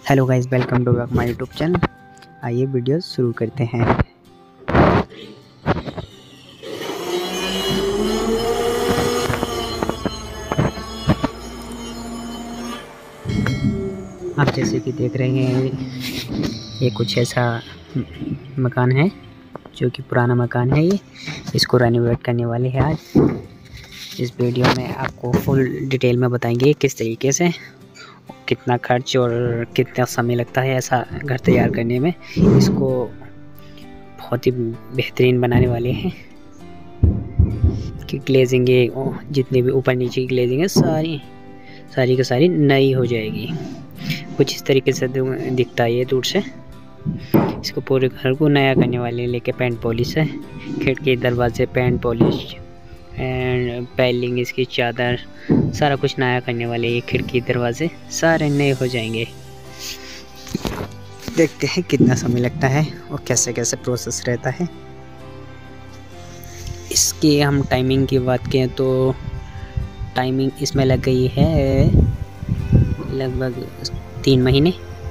Hello guys, welcome to back my YouTube channel. आइए video शुरू करते हैं। आप जैसे कि देख रहे हैं, ये कुछ ऐसा मकान है जो कि पुराना मकान है। ये इसको रेनोवेट करने वाले हैं आज। इस वीडियो में आपको फुल डिटेल में बताएंगे किस तरीके से, कितना खर्च और कितना समय लगता है ऐसा घर तैयार करने में। इसको बहुत ही बेहतरीन बनाने वाले हैं कि ग्लेजिंग जितने भी ऊपर नीचे की ग्लेजिंग है सारी की सारी नई हो जाएगी। कुछ इस तरीके से दिखता है ये दूर से। इसको पूरे घर को नया करने वाले, लेके पेंट पॉलिश है, खिड़की दरवाजे पेंट पॉलिश एंड पैलिंग, इसकी चादर सारा कुछ नया करने वाले। ये खिड़की दरवाजे सारे नए हो जाएंगे। देखते हैं कितना समय लगता है और कैसे कैसे प्रोसेस रहता है। इसकी हम टाइमिंग की बात करें तो टाइमिंग इसमें लग गई है लगभग 3 महीने।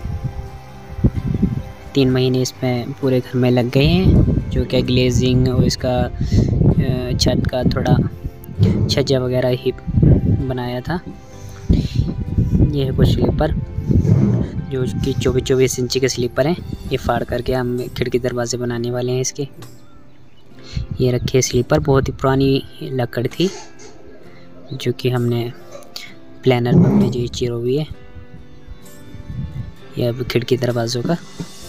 3 महीने इसमें पूरे घर में लग गए हैं, जो कि ग्लेजिंग और इसका छत का थोड़ा छज्जा वगैरह ही बनाया था। ये है कुछ स्लीपर जो कि 24 इंची के स्लीपर हैं। ये फाड़ करके हम खिड़की दरवाजे बनाने वाले हैं इसके। ये रखे स्लीपर, बहुत ही पुरानी लकड़ थी जो कि हमने प्लानर में अपने जो चीर हुई है। ये अब खिड़की दरवाज़ों का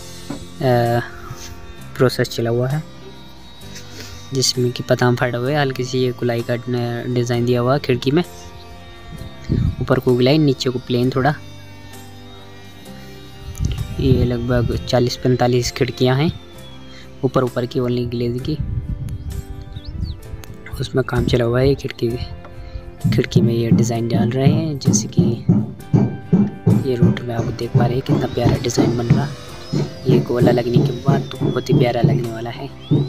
प्रोसेस चला हुआ है, जिसमें कि पताम फाड़ा हुआ है। हल्की सी ये गुलाई का डिज़ाइन दिया हुआ खिड़की में, ऊपर को गुलाई नीचे को प्लेन थोड़ा। ये लगभग 40-45 खिड़कियां हैं, ऊपर की ओनली ग्लेज की, उसमें काम चला हुआ है। खिड़की में ये डिज़ाइन डाल रहे हैं, जैसे कि ये रूट में आप देख पा रहे हैं कितना प्यारा डिज़ाइन बन रहा। ये गोला लगने के बाद तो बहुत ही प्यारा लगने वाला है,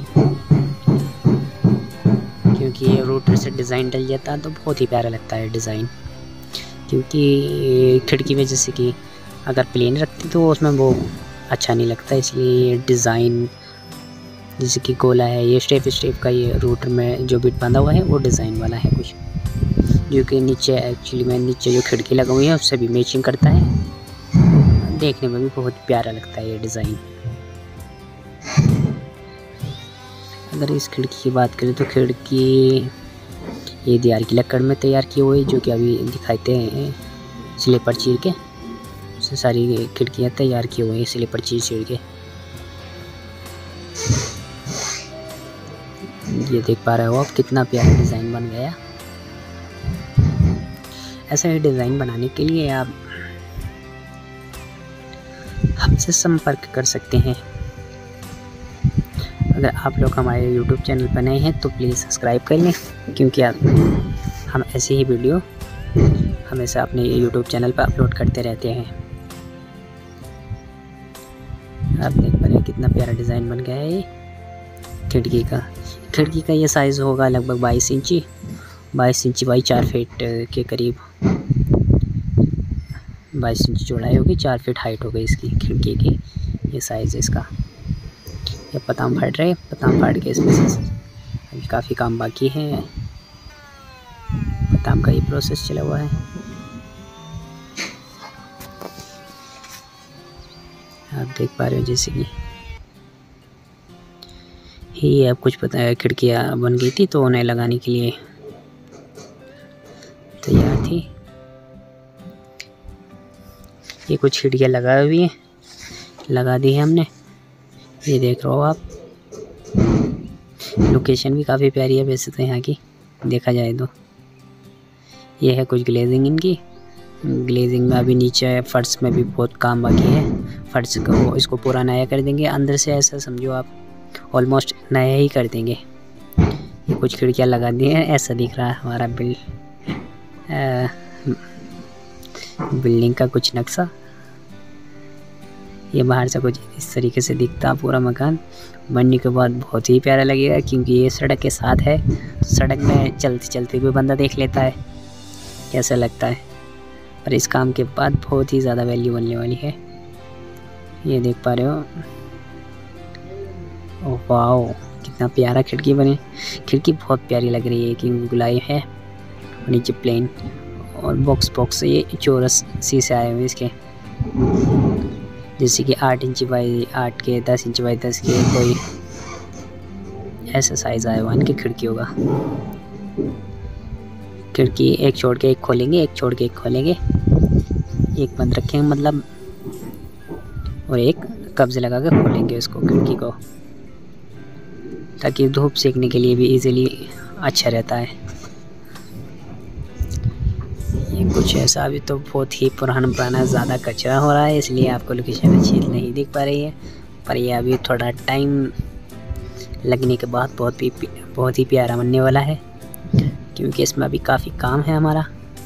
क्योंकि ये रूटर से डिज़ाइन डल जाता है तो बहुत ही प्यारा लगता है डिज़ाइन। क्योंकि खिड़की में जैसे कि अगर प्लेन रखती तो उसमें वो अच्छा नहीं लगता, इसलिए डिज़ाइन जैसे कि गोला है। ये स्टेप का ये रूटर में जो बिट बांधा हुआ है वो डिज़ाइन वाला है कुछ, जो कि नीचे एक्चुअली में नीचे जो खिड़की लगी हुई है उससे भी मैचिंग करता है। देखने में भी बहुत प्यारा लगता है ये डिज़ाइन। अगर इस खिड़की की बात करें तो खिड़की ये दीवार की लकड़ में तैयार की हुई, जो कि अभी दिखाते हैं स्लीपर चीर के। उससे सारी खिड़कियाँ तैयार की हुई हैं स्लीपर चीर के। ये देख पा रहे हो आप कितना प्यारा डिज़ाइन बन गया। ऐसा ही डिज़ाइन बनाने के लिए आप हमसे संपर्क कर सकते हैं। अगर आप लोग हमारे YouTube चैनल पर नए हैं तो प्लीज़ सब्सक्राइब कर लें, क्योंकि हम ऐसी ही वीडियो हमेशा अपने YouTube चैनल पर अपलोड करते रहते हैं। आप देख पा रहे हैं कितना प्यारा डिज़ाइन बन गया है ये खिड़की का ये साइज़ होगा लगभग 22 इंची बाई 4 फीट के करीब। 22 इंची चौड़ाई होगी, 4 फीट हाइट हो गई इसकी खिड़की की। ये साइज़ है इसका। ये पताम फाड़ के इसमें से अभी काफ़ी काम बाकी है। पताम का ये प्रोसेस चला हुआ है। आप देख पा रहे हो जैसे कि ये अब कुछ पता है, खिड़कियाँ बन गई थी तो उन्हें लगाने के लिए तैयार थी। ये कुछ खिड़कियाँ लगा दी है हमने। ये देख रहे हो आप, लोकेशन भी काफ़ी प्यारी है वैसे तो यहाँ की देखा जाए तो। ये है कुछ ग्लेजिंग इनकी। ग्लेजिंग में अभी नीचे फर्श में भी बहुत काम बाकी है। फर्श को इसको पूरा नया कर देंगे, अंदर से ऐसा समझो आप ऑलमोस्ट नया ही कर देंगे। ये कुछ खिड़कियाँ लगा दी हैं, ऐसा दिख रहा है हमारा बिल्डिंग का कुछ नक्शा। ये बाहर से कुछ इस तरीके से दिखता पूरा मकान। बनने के बाद बहुत ही प्यारा लगेगा, क्योंकि ये सड़क के साथ है तो सड़क में चलते चलते कोई बंदा देख लेता है कैसा लगता है। और इस काम के बाद बहुत ही ज़्यादा वैल्यू बनने वाली है। ये देख पा रहे हो। ओह वाओ, कितना प्यारा खिड़की बने। खिड़की बहुत प्यारी लग रही है कि गुलाई है, नीचे प्लेन और बॉक्स ये चौरस शीशे आए हुए इसके, जैसे कि 8 इंच बाई 8 के, 10 इंच बाई 10 के, कोई ऐसा साइज़ आया हुआ इनकी खिड़कियों का। खिड़की एक छोड़ के एक खोलेंगे, एक छोड़ के एक खोलेंगे, एक बंद रखेंगे मतलब, और एक कब्जे लगा कर खोलेंगे उसको, खिड़की को, ताकि धूप सेकने के लिए भी इजीली अच्छा रहता है। ये कुछ ऐसा अभी तो बहुत ही पुराना ज़्यादा कचरा हो रहा है, इसलिए आपको लोकेशन अच्छी नहीं दिख पा रही है, पर ये अभी थोड़ा टाइम लगने के बाद बहुत ही प्यारा बनने वाला है, क्योंकि इसमें अभी काफ़ी काम है हमारा।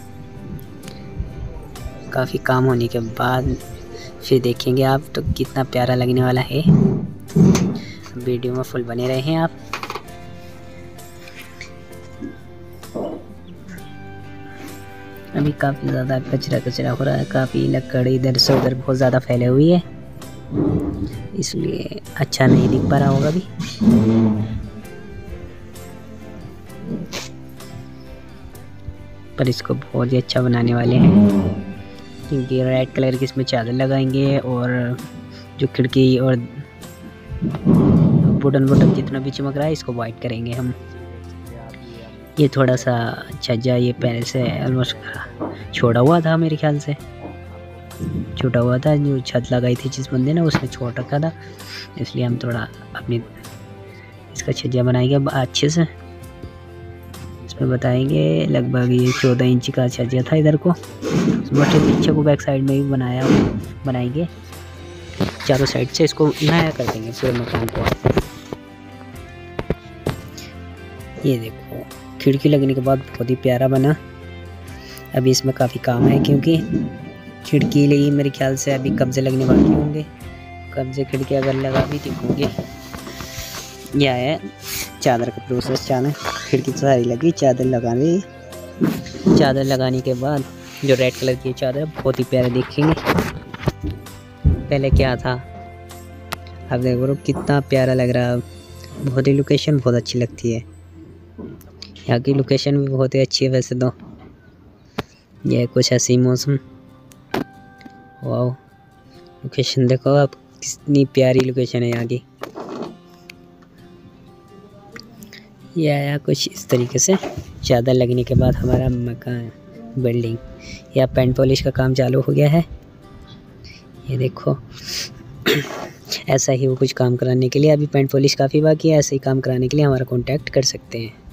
काफ़ी काम होने के बाद फिर देखेंगे आप तो कितना प्यारा लगने वाला है। वीडियो में फुल बने रहे हैं आप। अभी काफ़ी ज़्यादा कचरा हो रहा है, काफ़ी लकड़ इधर से उधर बहुत ज़्यादा फैले हुई है, इसलिए अच्छा नहीं दिख पा रहा होगा अभी। पर इसको बहुत ही अच्छा बनाने वाले हैं, क्योंकि रेड कलर की इसमें चादर लगाएंगे, और जो खिड़की और वुडन जितना भी चमक रहा है इसको वाइट करेंगे हम। ये थोड़ा सा छज्जा ये पहले से ऑलमोस्ट छोड़ा हुआ था, मेरे ख्याल से छोटा हुआ था, जो छत लगाई थी जिस बंदे ने उसने छोड़ रखा था, इसलिए हम थोड़ा अपनी इसका छज्जा बनाएंगे अच्छे से। इसमें बताएंगे लगभग ये 14 इंच का छज्जा था इधर को, बट पीछे को बैक साइड में भी बनाएंगे, चारों साइड से इसको नया कर देंगे पूरे मकान को। ये देखो खिड़की लगने के बाद बहुत ही प्यारा बना। अभी इसमें काफ़ी काम है, क्योंकि खिड़की लिए मेरे ख्याल से अभी कब्जे लगने बाकी होंगे। कब्जे खिड़की अगर लगा भी दिखोगे। यह है चादर का प्रोसेस। खिड़की सारी लगी, चादर लगाने के बाद जो रेड कलर की चादर बहुत ही प्यारे दिखेंगे। पहले क्या था अब देखो कितना प्यारा लग रहा है। बहुत ही लोकेशन बहुत अच्छी लगती है, यहाँ की लोकेशन भी बहुत ही अच्छी है वैसे तो। यह कुछ ऐसी मौसम, वाह लोकेशन देखो आप, कितनी प्यारी लोकेशन है यहाँ की। यह आया कुछ इस तरीके से। चादर लगने के बाद हमारा मकान बिल्डिंग या पेंट पॉलिश का काम चालू हो गया है। ये देखो ऐसा ही वो कुछ काम कराने के लिए, अभी पेंट पॉलिश काफ़ी बाकी है, ऐसे ही काम कराने के लिए हमारा कांटेक्ट कर सकते हैं।